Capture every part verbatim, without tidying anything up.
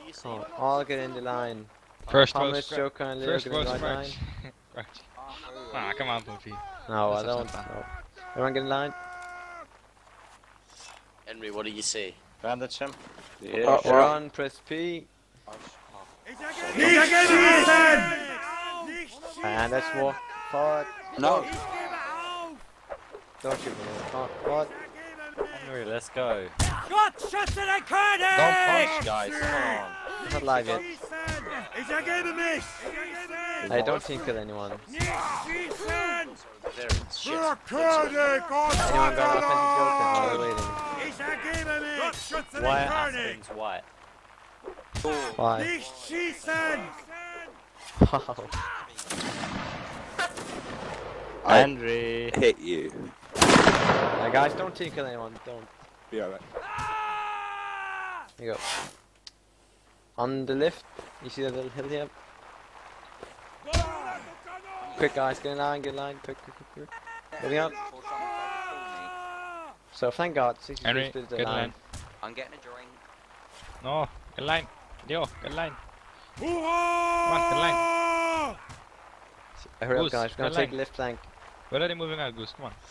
you say? Oh, all get in the line. First Thomas, vote, Joker, and Leo first get in the vote, right line. Scratch. Scratch. Ah, come on, Poopy. No, I Let's have don't. some fun. No. Everyone get in line. Henry, what do you say? Bandage him. Yeah, uh, run, press P. And let's walk forward. No. Don't shoot me. Forward. Henry, let's go. Got shots in the corner! Don't punch, guys. Come on. It's not live yet. Is a game of miss? I don't think kill anyone. There, it's shit. Anyone got offensive joke? Oh, we're waiting. Is a game of miss? Why Aspen's white? Why? Wow. Henry. Hit you. Now guys, don't team kill anyone. Don't. Be alright. There you go. On the lift, you see that little hill here? Quick guys, get in line, get in line, quick, quick, quick, quick. Moving up. So thank God, sixty-three Henry, split the get in line. line. I'm getting a drink. No, get in line. Leo, get in line. Come on, get in line. Hurry up Goose, guys, we're gonna get in take line. left flank. Where are they moving out, Goose? Come on.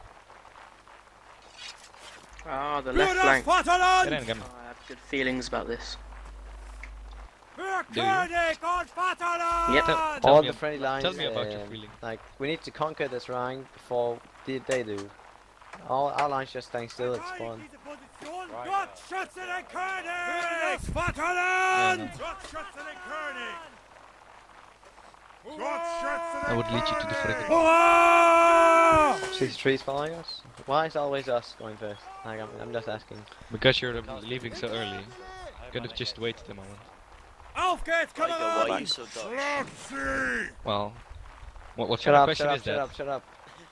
Ah, the left flank. Oh, Get in, get in. I have good feelings about this. Do you? Yep. Tell, tell All me the ab- friendly lines, Tell me about your um, feeling. like, we need to conquer this round before they, they do. All our lines just staying still, it's fun. Got shots in the corner! Yeah, Scotland! no. Got shots in the corner! Got shots in I would lead you to the frigate. the sixty-three is following us? Why is it always us going first? Like, I'm, I'm just asking. Because you're uh, leaving so early. Could have just waited a moment. Aufgeht's, come Michael, why are on! you so Dutch? Schlotsy! Well, what, what Shut kind of up, question shut up, is shut that? up, shut up.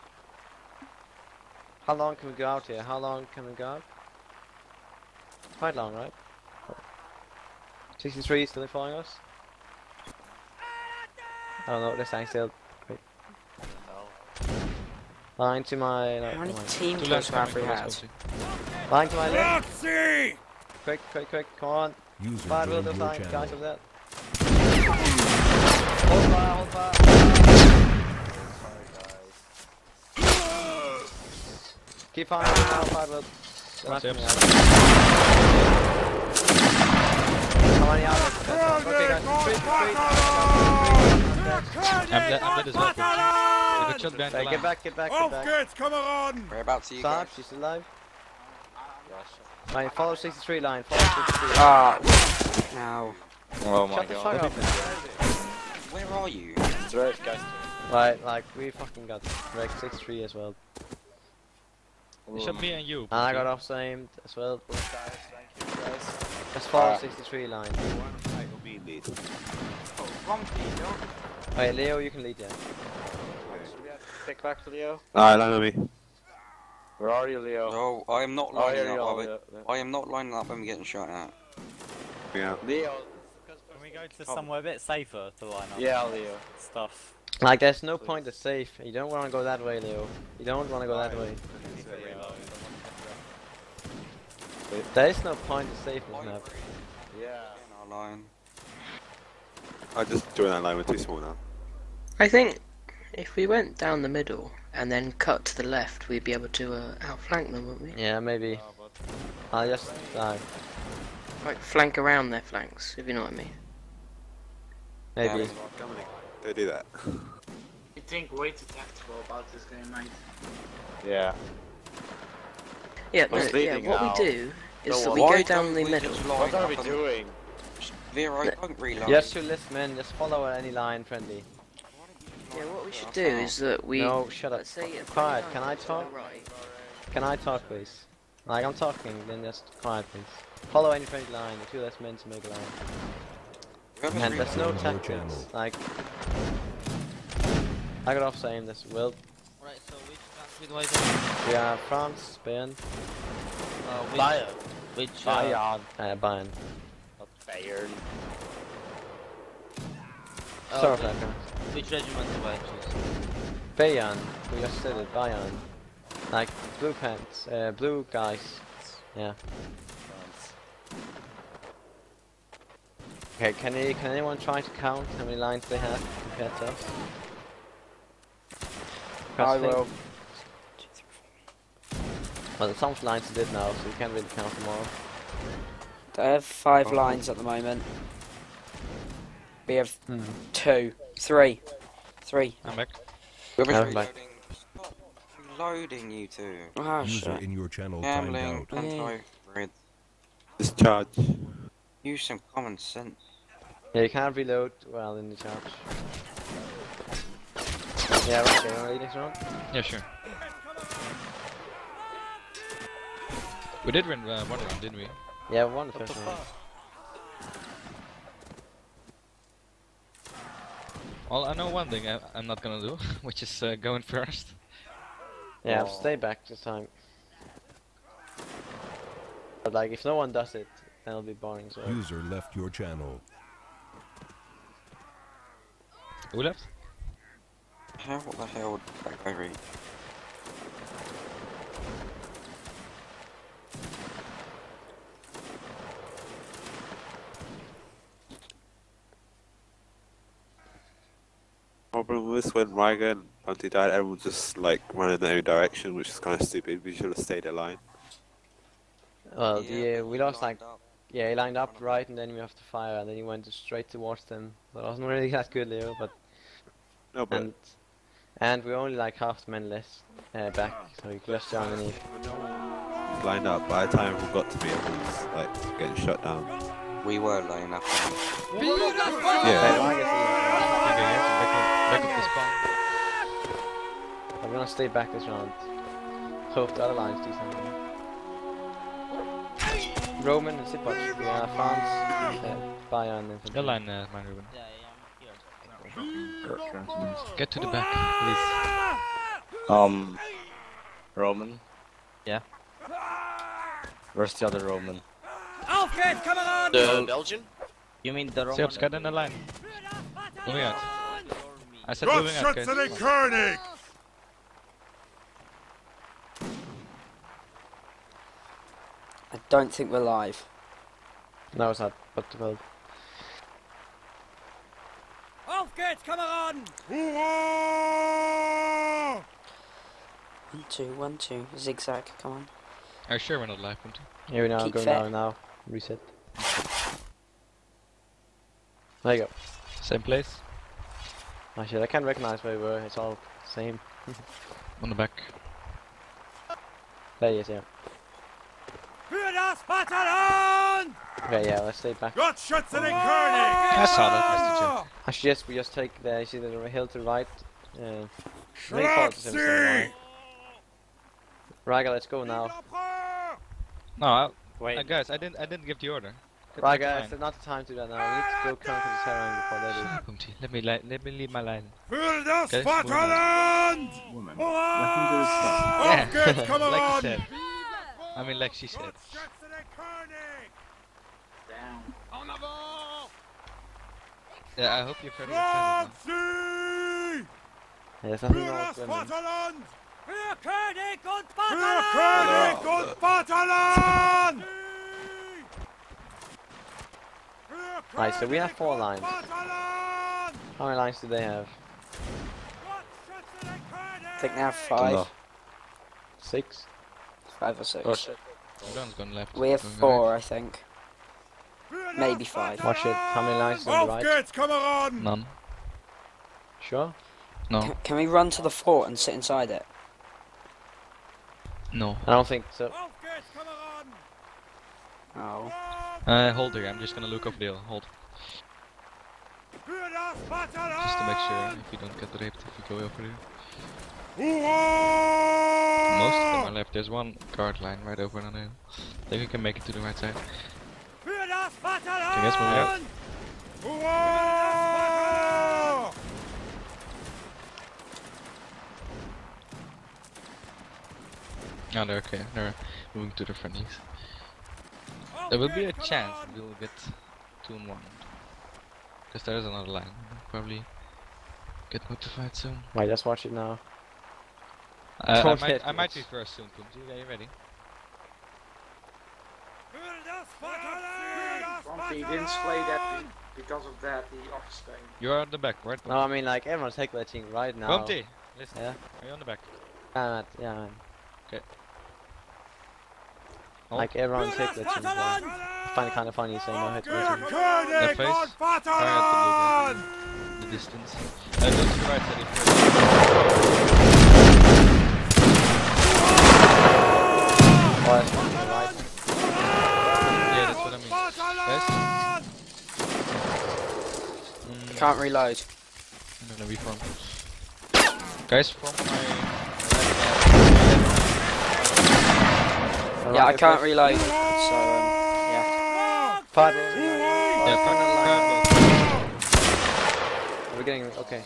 How long can we go out here? How long can we go out? Quite long, right? sixty-three still following us? I don't know, they're staying still. Wait. Line to my... No, How many come on. team Two kills lads Rafferty coming, has? Goose, Line to my left. Schlotsy! Quick, quick, quick, come on. User Fire will joined the your flank, channel. guys over there. Hold fire, hold fire. Keep firing now, fire will. They're not Yep. coming out. How many hours? Okay guys, three, three, I'm dead, I'm dead as well. Goose. I got shot behind the Hey, line. get back, get back, get back. Aufgeht's, come on! We're about to you Stop, guys. she's alive. Right, follow sixty-three line, follow sixty-three. Ah, now. Oh my Shut the fuck god. up. Where are you? It's right, guys. Right, like, we fucking got wrecked six-three as well. They shot me and you. And I got Poopy. off-aimed as well. Guys, thank you guys. Just follow Ah. sixty-three line. I will be lead. Alright, Leo, you can lead, yeah. Take back to Leo. Alright, land on me. Where are you, Leo? No, I am not Oh, lining here you up. are, I, Leo. I am not lining up when we're getting shot at. Yeah. Leo. Can we go to somewhere a bit safer to line up? Yeah, Leo. Stuff. Like, there's no point to safe. You don't want to go that way, Leo. You don't want to go that way. There is no point to safe this map. Yeah. In our line. I just joined that line, we're too small now. I think if we went down the middle and then cut to the left, we'd be able to uh, outflank them, wouldn't we? Yeah, maybe. I'll just die. Like flank around their flanks, if you know what I mean. Maybe. Dominic, don't do that. You think way too tactical about this game, mate. Yeah. Yeah, no, Who's yeah. leading What now? we do is No that one. we Why go down don't the we middle. just What line are we up and- doing? Vero, No. don't reload. Just to list men, just follow any line friendly. Yeah, what we should do is that we. No, shut up. Let's say if Quiet, we can I to talk? the Right. Can I talk, please? Like, I'm talking, then just quiet, please. Follow any friendly line, the two less men to make a line. Whoever's And there's no reloading. Your tactics. channel. Like, I got off saying this. Will Right, so which country do I go? we are France, Spain, Uh, which, Bayern. which, uh, Bayern. uh, Bayern. Not Bayern. uh, Sorry, which, Flacco. which regiment do I choose? Bayern. We just said it. Bayern. Like blue pants, uh, blue guys. Yeah. Okay, can, you, can anyone try to count how many lines they have compared to us? I think- will. Well, some lines they did now, so you can't really count them all. They have five lines at the moment. We have Hmm. two, three, three. I'm back. Whoever's I'm back. reloading, stop reloading, you two. Oh User shit. in your channel timed Gambling, out. anti red. Discharge. Use some common sense. Yeah, you can't reload while in the charge. Yeah, right, okay, you wanna lead next round? Yeah, sure. We did win uh, one round, didn't we? Yeah, we won the first round. Well, I know one thing I, I'm not gonna do, which is uh, going first. Yeah, Oh. stay back this time. But like, if no one does it, then it'll be boring as well. User left your channel. Who left? How what the hell did that guy read? Problem was when Ryga and Bounty died, everyone just like ran in their own direction, which is kind of stupid. We should have stayed aligned. Well, Yeah, the, uh, but we you lost like, lined up. yeah, he lined up right and then we have to fire and then he went straight towards them. That wasn't really that good, Leo, but... No, but And, and we're only like half the men less uh, back, so we closed down underneath. lined up. By the time everyone got to me, everyone was like getting shot down. We were laying up. Hey, Yeah. Ryga's Okay, yeah, so back up, back up the spawn. leading. I'm gonna stay back this round. Hope the other lines do something. Roman and Sipach, we are France, uh, Bayern and Your line, uh, mine, Ruben. Yeah, yeah, I'm here. Get to the back, please. Um, Roman. Yeah? Where's the other Roman? Auf geht's, Kameraden! The Belgian? You mean the Roman? Steps, get in the line. Moving out. I said Gott moving out, schütze guys. den König! I don't think we're live. No, it's not, but well, Auf geht's, Kameraden! Hurra! One, two, one, two. Zigzag, come on. Are you sure we're not live, Punty? here we now, Keep go fair. now, now, reset. There you go. Same place? Actually, I can't recognize where we were, it's all the same. On the back. There he is, yeah. Für das Vaterland! Okay, yeah, let's stay back. Gott schütze den König! I saw that, Mister Chen. I suggest we just take the, you see the hill to the right. Uh, main fault is in the center line. Ryga, let's go now. No, I, Wait. uh, guys, I didn't, I didn't give the order. Get back in Ryga, line. it's not the time to do that now. We need to go counter the terrain before they do. Shut up, Punty. Let me, li let me leave my line. Für das Okay, Vaterland! Hurra! Yeah, Auf geht's, like you Kameraden! said. I mean, like she said. Gott schütze den König! Damn. Yeah, I hope you've heard of the final one. Nazi! Yeah, there's nothing Für wrong das with women. Vaterland! Für König und Für Vaterland! König und Vaterland! Right, so we have four lines. Vaterland! How many lines do they have? Gott schütze den König! I think they have five. Six? Five or six. Oh shit. Everyone's gone left. We have Going four, right. I think. Für das Maybe five. Watch it. How many lines on the Auf right? geht's, Kameraden! None. Sure? No. Can, can we run to the fort and sit inside it? No. I don't think so. Auf geht's, Kameraden! Oh. Uh, hold here. I'm just gonna look over the hill. Hold. Für das Vaterland! Just to make sure if you don't get raped if you go over here. Hurra! Most of them are left. There's one guard line right over on the hill. I think we can make it to the right side. Für das Vaterland! Okay, guys, moving out. Hurra! Oh, they're okay. They're moving to the friendlies. There will be a chance that we will get two and one. Because there is another line. We'll probably get notified soon. Wait, let's watch it now. Uh, I Don't might, hit I might be us. first soon, Punty. Are you ready? Für das Vaterland! Bumpy, you didn't slay that because of that, the office going. You're on the back, right? No, I mean like everyone's head glitching right now. Bumpty, listen. Yeah. Are you on the back? Yeah, Matt, yeah, man. Okay. Like everyone's head glitching. So I find it kind of funny saying no head glitching. Their face. Fire at the blue guy. The distance. Uh, go to the right side if Oh, that's one to the right. Yeah, that's what I mean. Guys? Mm, Can't reload. I'm gonna reform. Guys, from my... Yeah, I can't reload. So, um, yeah. Five. Yeah, fire, fire, We're getting okay.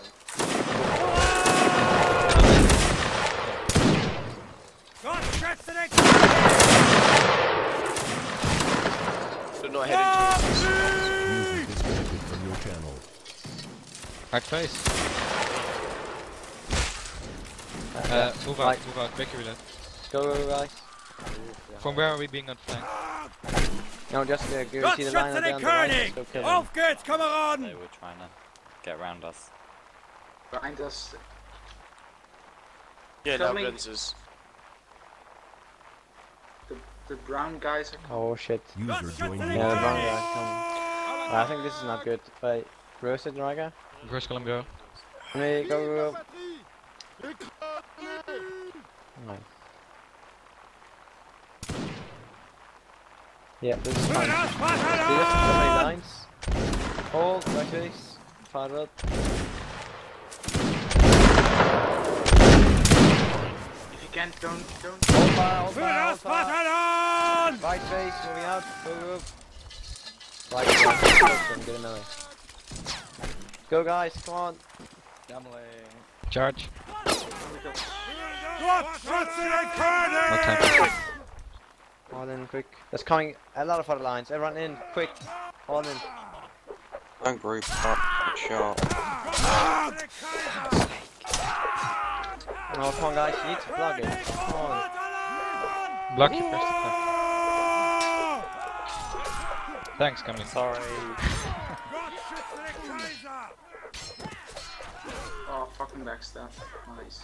Do not head into User disconnected from your channel. Hard face. Uh, move out, Right. move out, break your reload. Go, go, go, guys. From where are we being outflanked? No, just uh, go see the line down the right. Just go kill them. Auf geht's, Kameraden! They were trying to get around us. Behind us. Yeah, Tell now me- Glenses. The, the brown guys are coming. Oh shit. User joined Yeah, your the brown channel. guy coming. I think this is not good. Wait, roasted Raga? First column go. Let me go, go, go. Right. Yeah, this is fine. Do this, so many lines. Hold, right face. Fire up. If you can't, don't, don't. Hold fire, hold fire, hold fire. Right face, moving out. Go, go. Right face, get another. Go guys, come on. Charge. No time. All in quick. There's coming a lot of other lines. Everyone in, quick. All in. Don't group up, shot. Oh, come on guys, you need to plug it. Come on. Block your first attack. Thanks, coming. Sorry. Oh, fucking backstab. Nice.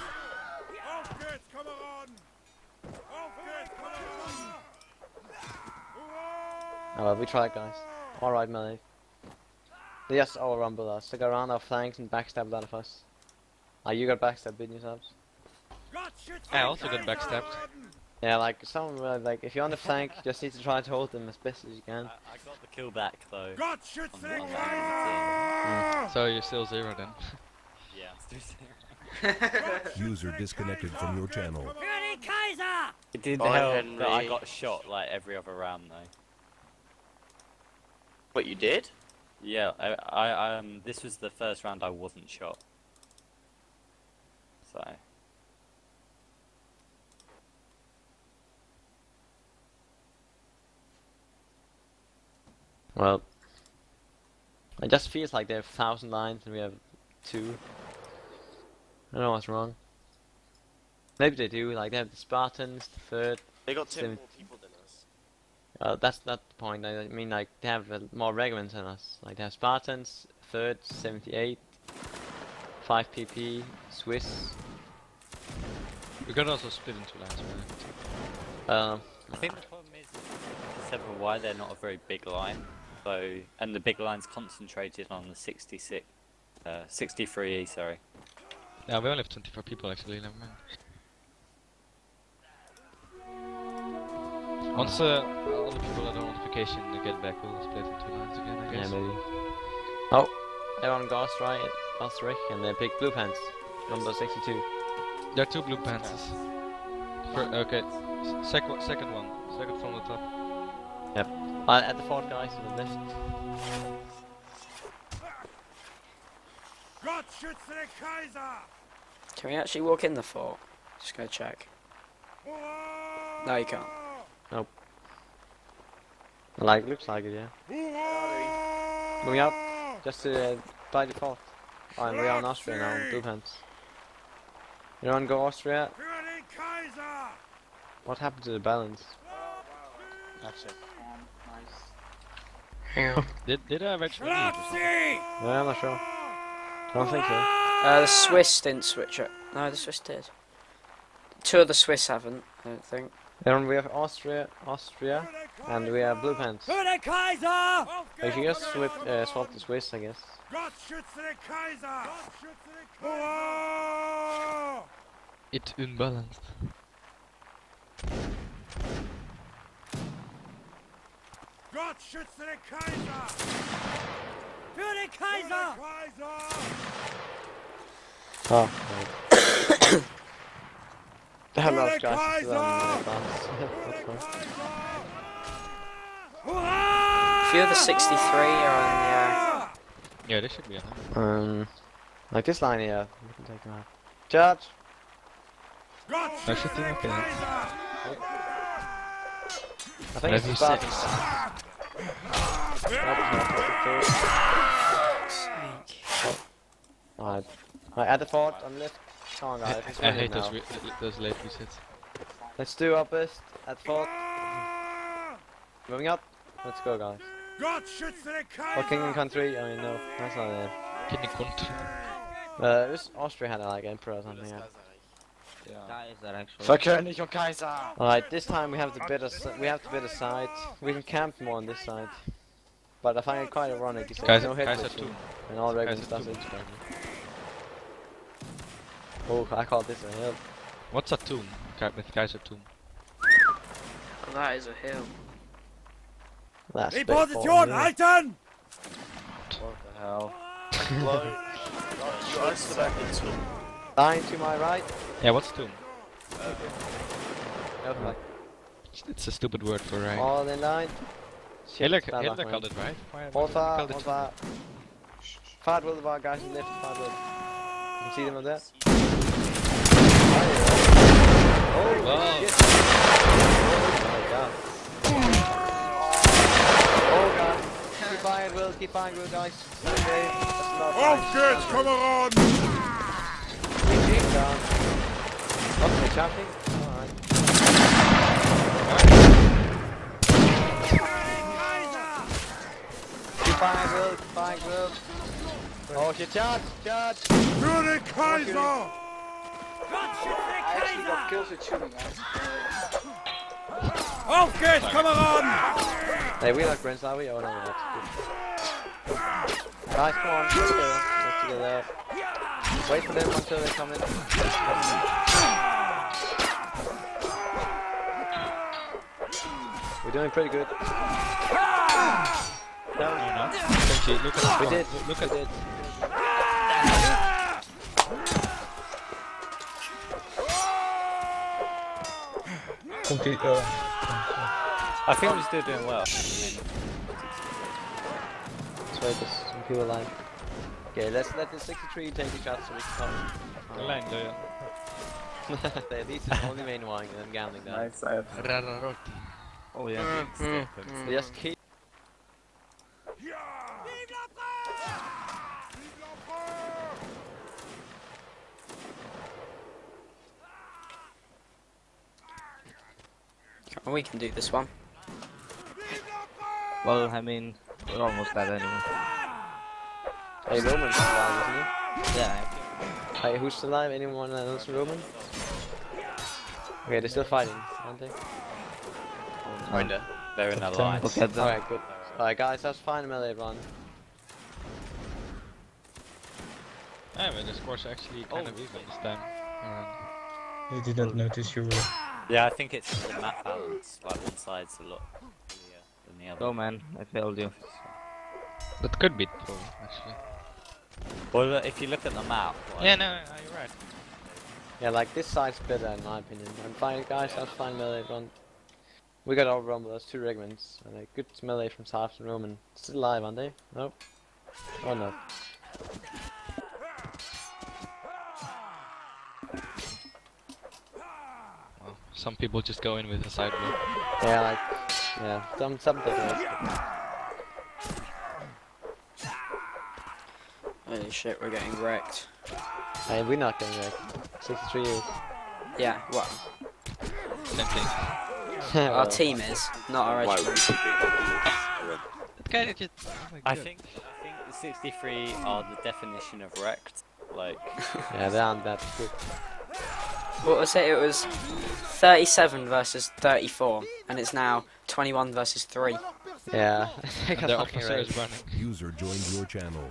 Oh well, we tried guys. Alright melee. They just all rumble us. They go around our flanks and backstab a lot of us. Ah, you got backstabbed, didn't you, Subs? I also got backstabbed. Yeah, like some uh, like if you're on the flank, you just need to try to hold them as best as you can. I, I got the kill back though. Gott On, schütze on den the enemy Kaiser! So you're still zero then. team. Yeah, it's too zero. User disconnected from your channel. Für den Kaiser! It did Bye, help Henry. that I got shot like every other round though. What, you did? Yeah, I, I um this was the first round I wasn't shot. So Well, it just feels like they have thousand lines and we have two. I don't know what's wrong. Maybe they do. Like they have the Spartans, the third. They got ten Sim- more people than us. Uh, that's not the point. I mean, like they have uh, more regiments than us. Like they have Spartans, third, seventy-eight, five P P, Swiss. We could also split into lines, man. Uh, I think the problem is seven why they're not a very big line. So and the big line's concentrated on the sixty-six, uh, sixty-three E. Sorry. Yeah, we only have twenty-four people actually. Never mind. Once uh, all the people at the notification they get back, we'll split into lines again, I yeah, guess. maybe. Oh, they're on Ghost right, Ghostrick, and they pick Blue Pants, number sixty-two. There are two blue pants. For, okay, S second, second one, second from the top. Yep. Uh, at the fort, guys, to the left. Gott schütze den Kaiser! Can we actually walk in the fort? Just go check. No, you can't. Nope. Like, looks like it, yeah. Moving up, just uh, by default. Oh, and we are in Austria now, Blue Pants. You don't go Austria? Für den Kaiser! What happened to the balance? That's it. Um, nice. Hang on. Did did I eventually leave or something? Yeah, I'm not sure. I don't think so. Uh, the Swiss didn't switch it. No, the Swiss did. Two of the Swiss haven't, I don't think. And we have Austria, Austria, and we have Blue Pants. Für den Kaiser! We should just swap, uh, swap the Swiss, I guess. Gott schütze den Kaiser! Gott schütze den Kaiser! It's unbalanced. Gott schütze den Kaiser! Für den Kaiser! Oh, right. The hell Für of den guys still on Kaiser! advance. A few of the sixty-three are on Yeah, they should be on. Um, like this line here, we can take them out. Charge! Gott I should think okay. I think it's Level Spartan. six. Alright. Alright, at the fort, on left. Come on guys, let's I win it hate now. those re those late resets. Let's do our best at fort. Moving up. Let's go guys. Gott schütze den Or King and Kaiser! Country, I mean no, that's not it. Kidney country. Uh, this Austria had like Emperor or something, yeah. Kaiser actually. Verkönig und Kaiser! Alright, this time we have the better s we have the better side. We can camp more on this side. But I find it quite ironic, you say, Kaiser, no hit Kaiser with two. him, and all regiments Kaiser does two. it. Oh, I call this a hill. What's a tomb? Ka with Kaiser tomb. Oh, that is a hill. That's Die big Position ball, yeah. halten! What the hell? Blow. You ice back into him. Line to my right. Yeah, what's tomb? Over like It's a stupid word for right. all in line. Shit, Hitler, bad luck, Hitler man. called it right. Why Hold why far, called it hold tomb? far. Far will the bar guys in left, far will. You can see them up there. Oh, Wow. shit. Oh my god. Oh god. Keep firing, Will, keep firing, Will, guys. Okay, that's not Auf fine. geht's, Kameraden! Keep down. Oh, they're jumping? Alright. Keep firing, Will, keep firing, Will. Oh shit, charge, charge! Für den Kaiser! Gott schütze den I actually got Kaiser! kills with shooting guys. Auf geht's, Kameraden! Hey, we like Brents, are we? Oh no, we're not. Good. Guys, come on, let's go. Let's go there. Wait for them until they come in. We're doing pretty good. No, No, not. Actually, look at we the did. Look we at did. I think we're still doing well. Let's wait for some people line. Okay, let's let the sixty-three take the shots so we can come. the line there. They- These are the only main one and I'm gambling down. Nice, I have. Rararotti. Oh yeah. Mm, They just keep. there. We can do this one. Well, I mean, we're almost dead anyway. Hey, Roman's alive, isn't he? Yeah. Hey, who's alive? Anyone else from Roman? Okay, they're still fighting, aren't they? Kinda. They're in a line. Look at them. Alright, good. Alright, guys, let's find a melee run. Yeah, but the score's actually kind of even this time. around. I did not notice you were. Yeah, I think it's the map balance. Like one side's a lot easier than the other. Go, man. I failed you. That could be true, actually. Well, look, if you look at the map. Like, Yeah, no, no, you're right. Yeah, like this side's better in my opinion. I'm fine, guys, let's find melee run. We got overrun with those two regiments, and a good melee from South and Roman. Still alive, aren't they? Nope. Oh no. Well, some people just go in with a side blow. Yeah, like, yeah, some, some take risks. Holy shit, we're getting wrecked. Hey, we're not getting wrecked. sixty-three years. Yeah, well, Same thing. our team is, not our Why regiment. would you be? guy that just. Oh my I God. think I think the sixty-three are the definition of wrecked. Like. Yeah, they aren't that good. What was it? It was thirty-seven versus thirty-four, and it's now twenty-one versus three. Yeah. I got The fucking officer right. is running. User joined your channel.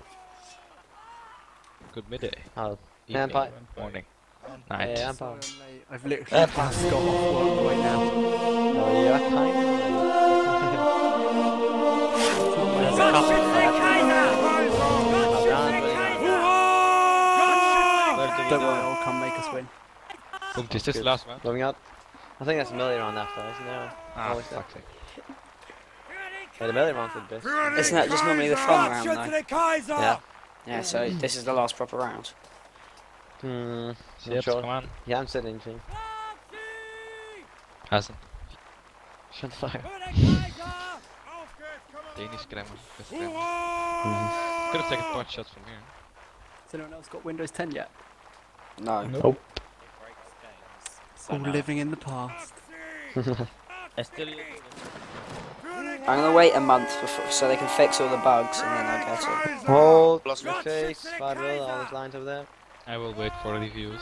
Good midday. Oh, Evening. Empire. Morning. Night. Yeah, Empire. I've literally just got off work right now. Oh, yeah, kind There's a couple of Don't worry, I'll come make us win. Boom, is this the last round? Blowing up. I think that's a million round after, isn't there? Ah, Always there. fuck's sake. Yeah, the million round's the best. Isn't that just normally the fun round though? Yeah. Yeah, so this is the last proper round. Hmm. Shit, Not sure. come on. Yeah, I'm said anything. Hasn't. Shut the fire. Danish grammar. That's grammar. Could have taken pot shots from here. Has anyone else got Windows ten yet? No. Nope. All living in the past. I still use I'm gonna wait a month before, so they can fix all the bugs, and then I'll get it. Hold. Your face. Fireball. All those lines over there. I will wait for reviews.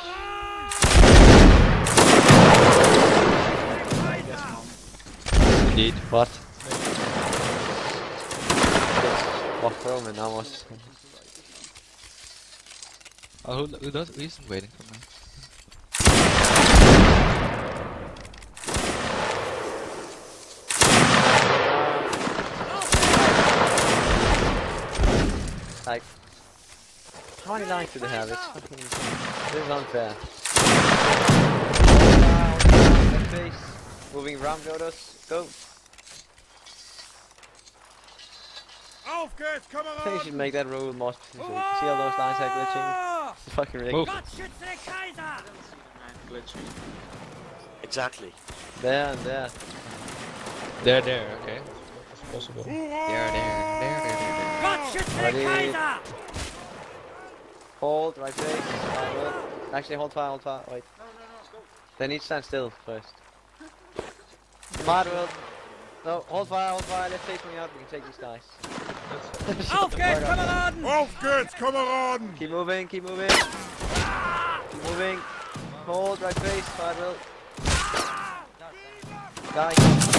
Indeed. What? Off Roman almost. Oh, who, who does? Who isn't waiting for me? Like, how many lines do they have? It's fucking. This is unfair. Left base. Moving around, Jodos. Go. Auf geht's, I think you should make that rule more specific. See all those lines are glitching? It's fucking ridiculous. Exactly. There and there. There, there, okay. It's possible. There, there, there, there, there, there. Ready. Hold, right base. Fire. Actually, hold fire, hold fire. Wait. They need to stand still first. Fire world. No, hold fire, hold fire. Let's take me out. We can take these guys. Auf geht's, Kameraden! Auf geht's, Kameraden! Keep moving, keep moving. Keep moving. Hold, right base. Fire world. Guys.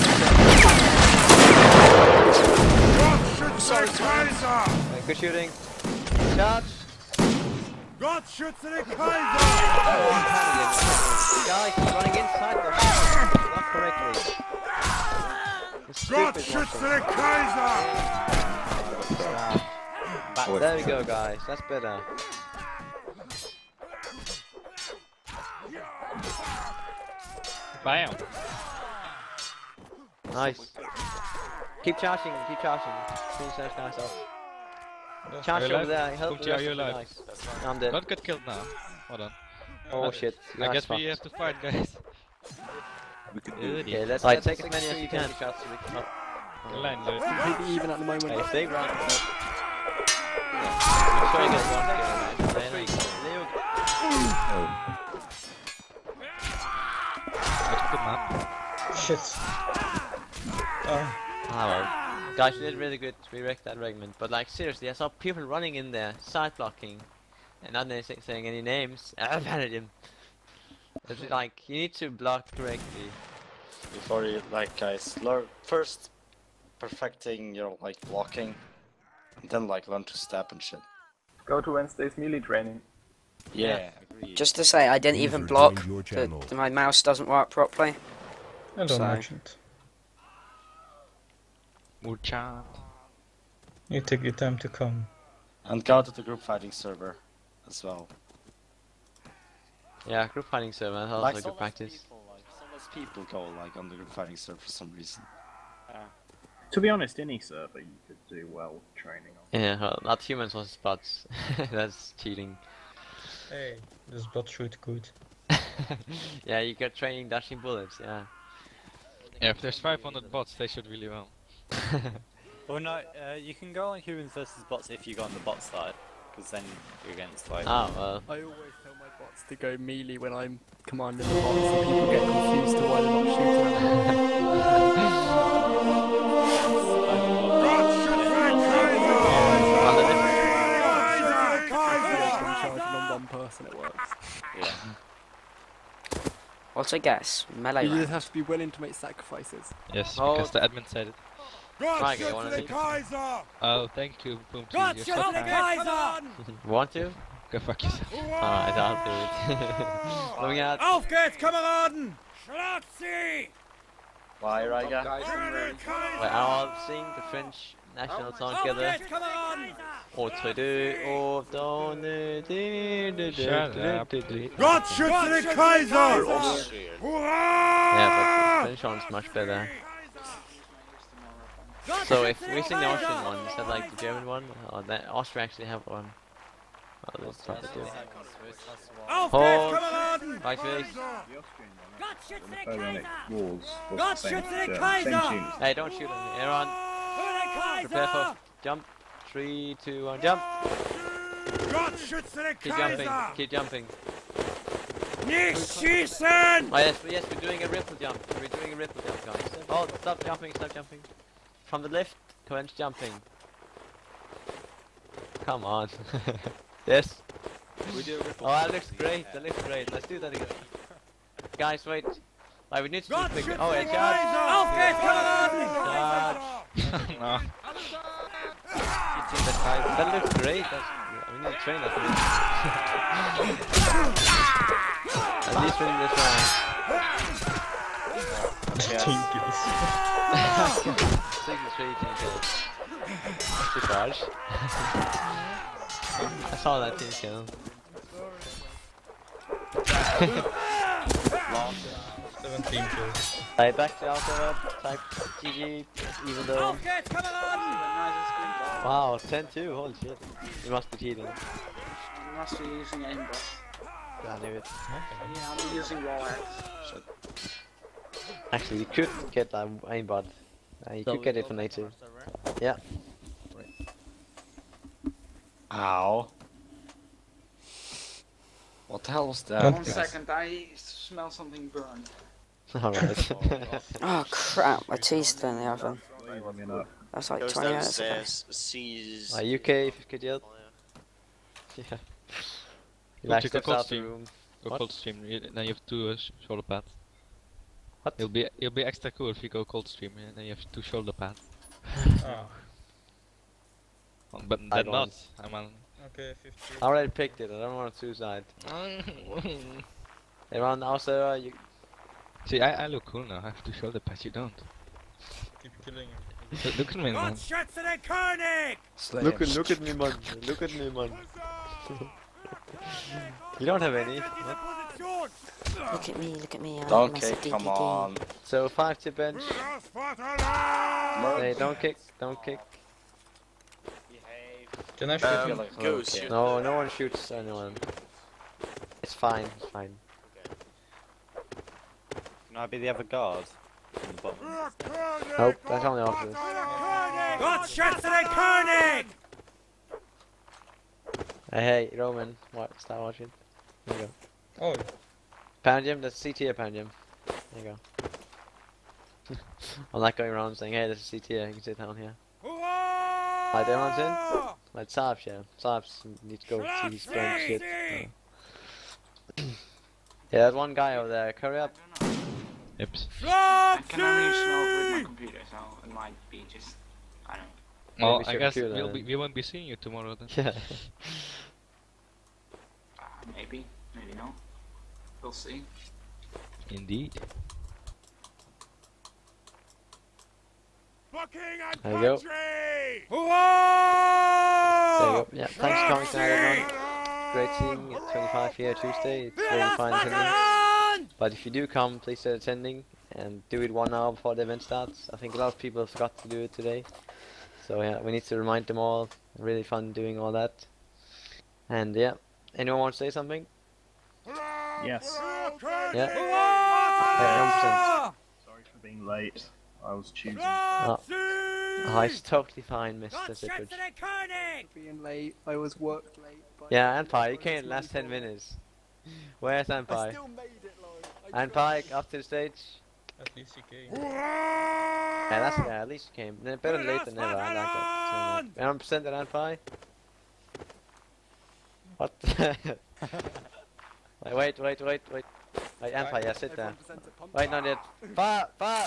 Gott schütze den Kaiser! Okay, good shooting. Charge. Gott schütze den Kaiser! Guys, he's running inside the not correctly. Gott schütze den Kaiser! There we go, guys. That's better. Bam! Nice. Keep charging, keep charging. Finish those guys off. Charge Are you over alive? there. Help Boom, the are rest you of the alive? guys. I'm dead. Don't get killed now. Hold on. Oh Uh, shit. I That's guess we fucked. have to fight, guys. We can do it. Okay, let's, right, let's take take as as many as you can. Shots so we can help. The line, Lewis. Completely even at the moment. Hey, if they run. Make sure you get one kill, man. Leo. That's a good map. Shit. Oh. Ah well. Guys, we did really good. We wrecked that regiment. But like seriously, I saw people running in there, side blocking, and not saying saying any names. I banned him. It's like you need to block correctly. Before you, like, guys, learn first perfecting your, like, blocking, and then, like, learn to step and shit. Go to Wednesday's melee training. Yeah, agreed. Just to say, I didn't even User block. joined your The, channel. the- my mouse doesn't work properly. I don't So- merchant. Mucha. You take your time to come. And go to the group fighting server as well. Yeah, group fighting server. That's also Like, good so less practice. people, like, so less people go, like, on the group fighting server for some reason. To be honest, any server you could do well training on. Yeah, well, not humans versus bots. That's cheating. Hey, this bot shoot good. Yeah, you get training dashing bullets. Yeah. Yeah, if there's five hundred bots, they should really well. Well, no, uh, you can go on humans versus bots if you go on the bot side, because then you're against like. Oh well. I always tell my bots to go melee when I'm commanding the bots, and people get confused to why they're not shooting at them. Gott What's a guess? Melee You rank. just have to be willing to make sacrifices. Yes, Oh. because the admin said it. Try again, wanna take- Kaiser! Oh, thank you, Boom two. Gott You're schütze so den kind. Kaiser! You want to? Go fuck yourself. Alright, I'll do it. Looking at. Auf geht's, Kameraden! Schlag sie! Why, Riga? We're all sing the French national song Auf together. geht's, Kameraden! Autre deux, au don de de de Shut up. de. Gott schütze den Kaiser! Yeah, but the French one's much better. So if we sing the Austrian one instead of like the German one, or that Austria actually have one. Oh, let's try to do it. Auf Hold. geht's, Kameraden! Right face. Gott schütze den Napoleonic Kaiser! Wars was Gott the same, schütze den uh, same Kaiser! tunes. Hey, don't shoot him. Aaron, Für den prepare for Kaiser! jump. Three, two, one, jump. Gott schütze den Keep jumping. Kaiser! Keep jumping. Nicht schießen! Oh yes, yes, we're doing a ripple jump. We're doing a ripple jump, guys. Oh, stop jumping, stop jumping. From the left, commence jumping. Come on. Yes. We do a ripple. Oh, that looks great. That looks great. Let's do that again. Guys, wait. Like, we need to do Gott quick. schütze Oh, yeah, den charge. Kaiser! Auf geht's, Kameraden! Charge. No. That looks great. That's, we need to train that. At least win this round. Team kills. sixty-three team kills. Good charge. I saw that team kill. seventeen kills. Right, back to Alpha, type G G, even though... Auf geht's, Kameraden! Wow, ten two, holy shit. You must be cheating. You must be using aimbot. I knew it. Yeah, I'm using wallheads. Actually, you could get that aimbot. Uh, you could get it from native. Yeah. Ow. What the hell was that? One second, I smell something burn. Alright. Oh crap, my tea's still in the oven. That's like Goes twenty minutes ago. downstairs, sees. Uh, U K, if you could yell. Yeah. He Go like to steps cold out the stream. room. Go What? cold stream. you- Then you have two uh, sh shoulder pads. What? It'll be it'll be extra cool if you go cold stream. Yeah? Then you have two shoulder pads. Oh, Oh, but I then not. don't. I'm on. okay, fifty. I already picked it, I don't want to suicide. Everyone also, uh, you... See, I, I look cool now. I have two shoulder pads. You don't. Keep killing him. Look, look at me, man. Gott schütze den König! Look at, look at me, man. Look at me, man. You don't have any. What? Position! Look at me, look at me. I'm Don't Mister kick, D come D D. on. So five to bench. Das Vaterland! Hey, don't kick, don't kick. Can I shoot Um, him? Goose, Okay. shoot No, the- no one shoots anyone. It's fine, it's fine. Can I be the other guard? On the bottom. Für König! Nope, that's only officers. Gott schütze den König! Hey, hey, Roman, what? Start watching. There you go. Oh, Pandium, that's C T A Pandium. There you go. I'm not going around saying, hey, this is C T A, you can sit down here. Like, everyone's in? Like, Saabs, yeah. Saabs need to go see his friend shit. Uh, yeah, there's one guy over there, hurry up. Yep. I can only smell it with my computer, so it might be just. I don't know. Well, Maybe I should guess kill we'll them. be, we won't be seeing you tomorrow then. Yeah. Uh, maybe, maybe no. We'll see. Indeed. There you go. There you go. Yeah, thanks for coming tonight, everyone. Great seeing at twenty-five here Tuesday. It's really fine attendance. But if you do come, please start attending and do it one hour before the event starts. I think a lot of people forgot to do it today. So yeah, we need to remind them all. Really fun doing all that. And yeah, anyone want to say something? Yes. Yeah. Yeah, one percent. Sorry for being late. I was choosing. Oh. Oh, it's totally fine, Mister Zippage. Being late, I was worked late. But Yeah, Anpai, you came in the last ten minutes. Where's I Anpai? still made it, like. I Anpai, up to the stage. at least he came. Yeah, that's yeah, at least you came. N- Better late than never, I like that. So, one hundred percent at Anpai? What? Wait, wait, wait, wait, wait. Wait, Empire, yeah, sit there. Wait, not yet. Fire! Fire!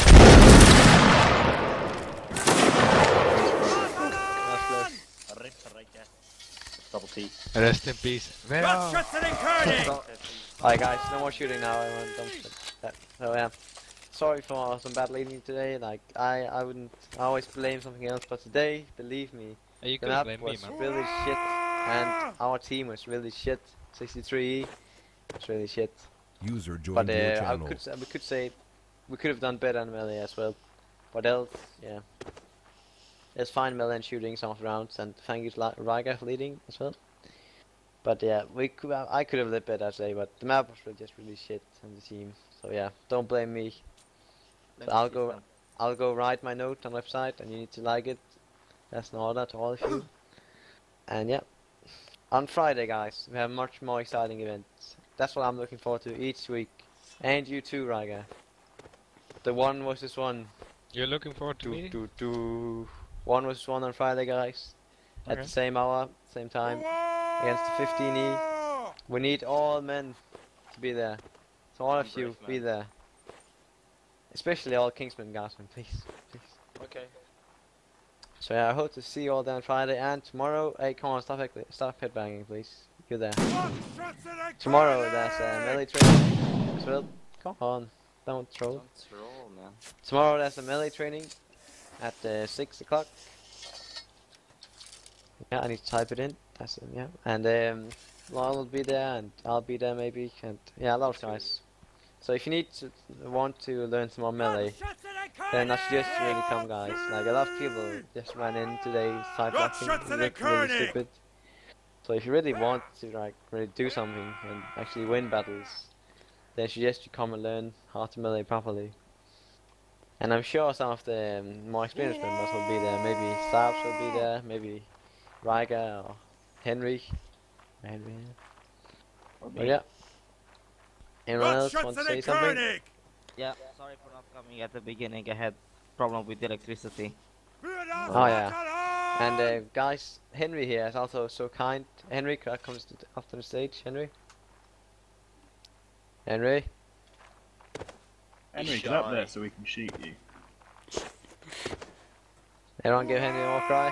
That's close. Double T. Rest in peace. Where are- Alright guys, no more shooting now, everyone don't shoot. Yeah. So yeah. Sorry for some bad leading today, like I, I wouldn't I always blame something else, but today, believe me, You the could map blame me, was man. really shit and our team was really shit. sixty-three E was really shit. User joined But your uh, I channel. could say, we could say we could have done better in melee as well. But else, yeah. It's fine melee and shooting some of the rounds, and thank you to Riga for leading as well. But yeah, we could I could have did better today, but the map was really just really shit and the team. So yeah, don't blame me. So I'll go I'll go write my note on the website, and you need to like it. That's an order to all of you. And yeah, on Friday, guys, we have much more exciting events. That's what I'm looking forward to each week. And you too, Riga. The one versus one. You're looking forward to do, meeting? do, do. One versus one on Friday, guys. At Okay. the same hour, same time. Against the fifteen E. We need all men to be there. So all of you, brave, be man. there. Especially all Kingsman guardsmen, please. please. Okay. So yeah, I hope to see you all there on Friday and tomorrow. Hey, come on, stop, heck- stop headbanging, please. You're there. Tomorrow there's a melee training as well. Come on, don't troll. Don't troll, man. Tomorrow there's a melee training at uh, six o'clock. Yeah, I need to type it in. That's it, yeah. And um, Lyle will be there, and I'll be there maybe, and yeah, a lot of guys. So if you need to want to learn some more melee, then I suggest you really come, guys. Like a lot of people just ran in today, side blocking, and looked really stupid. So if you really want to like really do something and actually win battles, then I suggest you come and learn how to melee properly. And I'm sure some of the um, more experienced members will be there. Maybe Sabs will be there, maybe Riga or Henry. Henry. But yeah. Anyone else want to say something? Yeah, sorry for not coming at the beginning. I had problem with electricity. Oh yeah. And uh, guys, Henry here is also so kind. Henry, could I come to the, up to the stage, Henry? Henry? Henry, get up there so we can shoot you. Everyone give Henry a more cry.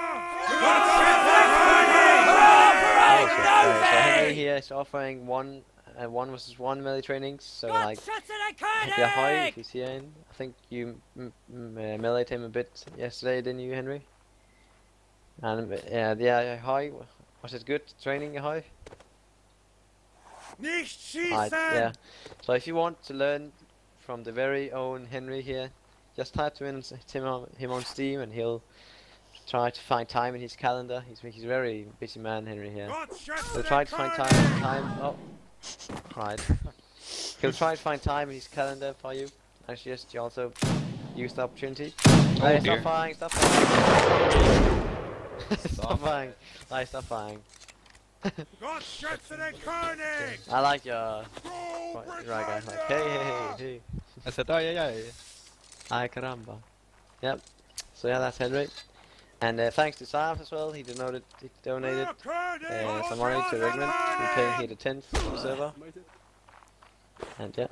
Oh, so, uh, so Henry here is offering one uh, one versus one melee trainings. So like, if you're high, if he's here, in, I think you m m uh, meleeed him a bit yesterday, didn't you, Henry? And uh, yeah, yeah, high. Was it good training, high? Right, yeah. So if you want to learn from the very own Henry here, just type him in him on, him on Steam, and he'll try to find time in his calendar. He's he's a very busy man, Henry here. He'll try to find time. Time. Oh, right. He'll try to find time in his calendar for you. I suggest you also use the opportunity. Oh, Hey, dear. stop firing! Stop firing! Stop. Stop firing! Hey, stop firing! Gott schütze den König! I like your right guy. Like, hey, hey, hey, hey. I said, oh yeah, yeah, yeah. Ay caramba. Yep. So yeah, that's Henry. And uh, thanks to Sam as well. He donated, he donated uh, some money to Regiment. We're playing here the tenth on the server. And yeah.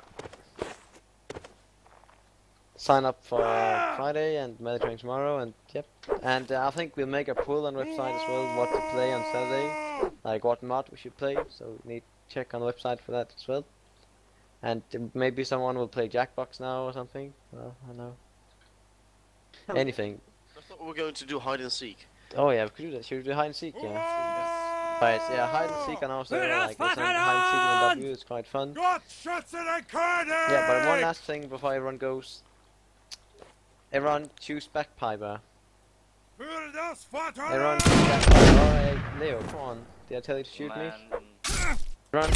Sign up for uh, Friday and melee training tomorrow, and yep. And uh, I think we'll make a poll on the website as well, what to play on Saturday, like what mod we should play. So we need to check on the website for that as well. And uh, maybe someone will play Jackbox now or something. Well, I don't know. Anything. I thought we were going to do hide and seek. Oh yeah, we could do that. Should we do hide and seek? Yeah. Right, yeah, hide and seek on our server, like there's some hide and seek in W, it's quite fun. Yeah, but one last thing before everyone goes. Everyone choose Backpiper. Everyone choose Backpiper. Alright, Leo, come on. Did I tell you to shoot me? Everyone.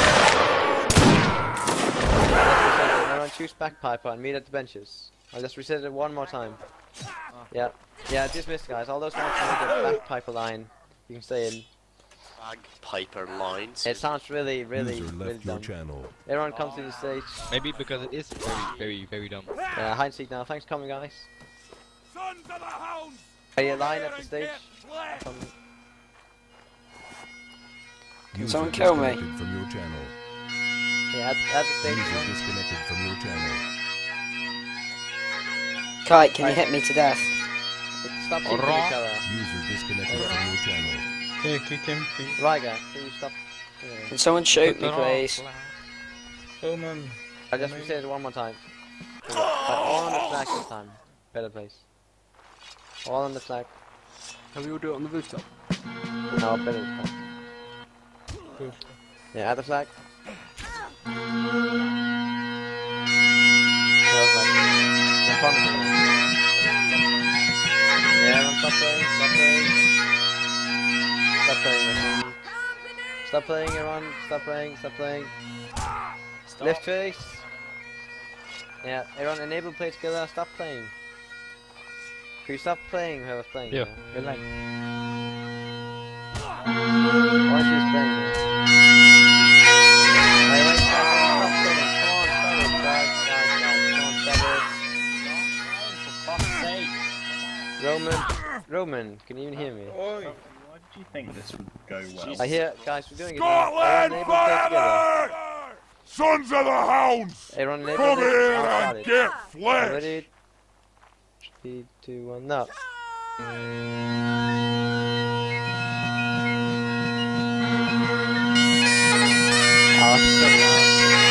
Everyone choose Backpiper and meet at the benches. I'll just reset it one more time. Yeah, yeah, dismiss guys. All those ones on the Backpiper line, you can stay in. Bagpiper lines. It sounds really, really, User really left your dumb. channel. Everyone comes to the stage. Maybe because it is very, very, very dumb. Yeah, hide and seek now. Thanks for coming, guys. Sons of the hounds! Are you line at the stage? Come. User Someone kill me. disconnected from your channel. Yeah, at, at the stage. User disconnected from your channel. Kite, can you hit me to death? Stop teaming each other. User disconnected from your channel. Can you kick him, please? Rygar, can you stop? Yeah. Can someone shoot me, please? Oh man. I just reset it one more time. But all on the flag this time. Better place. All on the flag. Can we all do it on the rooftop? No, better this time. Yeah, at the flag. In front of me. Yeah, everyone stop playing, stop playing. Stop playing, everyone. Stop playing, everyone. Stop playing, stop playing. Stop. Left face. Yeah, everyone enable play together, stop playing. Can you stop playing whoever's playing? Yeah. Good night. Why is he playing here? Wait, wait, stop playing. Come on, stop it, guys, guys, guys. Come on, stop it. Roman, Roman, can you even hear me? Why did you think this would go well? I hear, guys, we're doing it. Scotland Everyone enable play together. Sons of the Hounds! Everyone enable Come play here together. and get flesh! Ready? Three, two, one, now. Oh, that's so loud.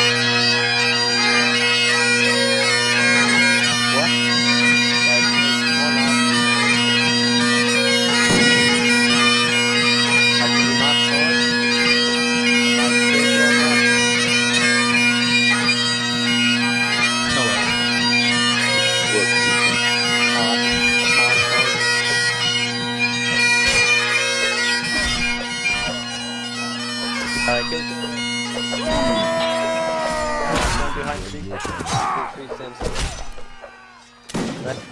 What? Guys, it's more loud. I can do not forward. Like, three, two, one, now. No way. Alright, kill him. One behind the seat. Three, three, ten, seven. Right.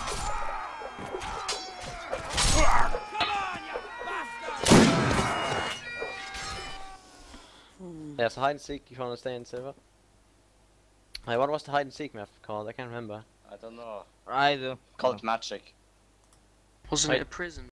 Yeah, so hide and seek if you want to stay in server. Hey, what was the hide and seek map called? I can't remember. I don't know. I do. Call it magic. Wasn't Wait. it a prison?